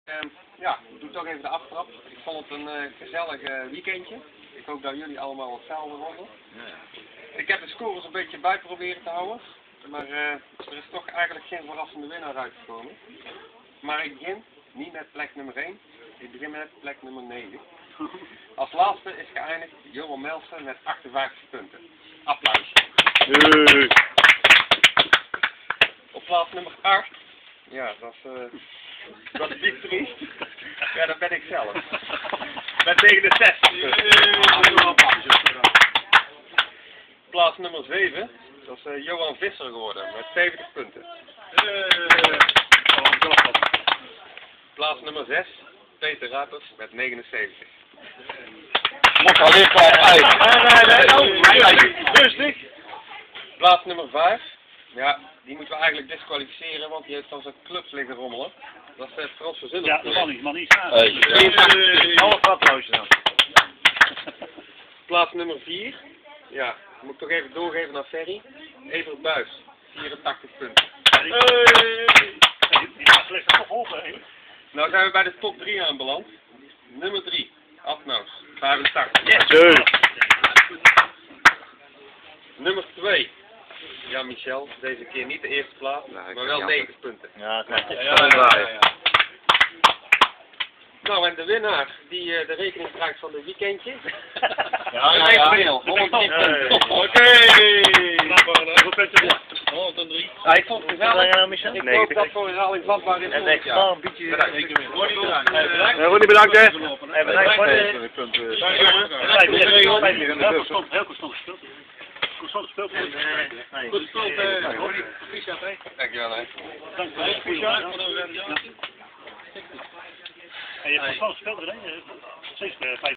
Ja, ik doe toch even de aftrap. Ik vond het een gezellig weekendje. Ik hoop dat jullie allemaal hetzelfde vonden. Ik heb de scores een beetje bij proberen te houden. Maar er is toch eigenlijk geen verrassende winnaar uitgekomen. Maar ik begin niet met plek nummer 1. Ik begin met plek nummer 9. Als laatste is geëindigd Johan Melsen met 58 punten. Applaus. Op plaats nummer 8. Ja, dat is diep triest. Ja, dat ben ik zelf. Met 69. Plaats nummer 7. Dat is Johan Visser geworden met 70 punten. Plaats nummer 6. Peter Ruipers met 79. Moet al licht uit. Nee. Rustig. Plaats nummer 5. Ja, die moeten we eigenlijk disqualificeren, want die heeft van zijn clubs liggen rommelen. Dat is Frans Verzinnen. Ja, dat mag niet staan. Half applausje dan. Plaats nummer 4. Ja, moet ik toch even doorgeven naar Ferry. Evert Buis, 84 punten. Die gaat slecht gevolgd, hè? Nou zijn we bij de top 3 aanbeland. Nummer 3, Adnaus, 85. Yes! Nummer 2, ja Michel, deze keer niet de eerste plaats, maar wel 9 punten. Ja, Nou, en de winnaar die de rekening draagt van de weekendje. Ja. 110 punten. Oké. Hoeveel punten? 103. Ja, ik vond het gezellig. Ik hoop dat voor herhaling vatbaar is. En denk Ja. een beetje... Ronnie bedankt hè. Bedankt voor Heel constant gespeeld. Constant gespeeld. Goed gespeeld. Dankjewel hè. Dank voor het proficiat. En je hebt constant gespeeld, hè? Steeds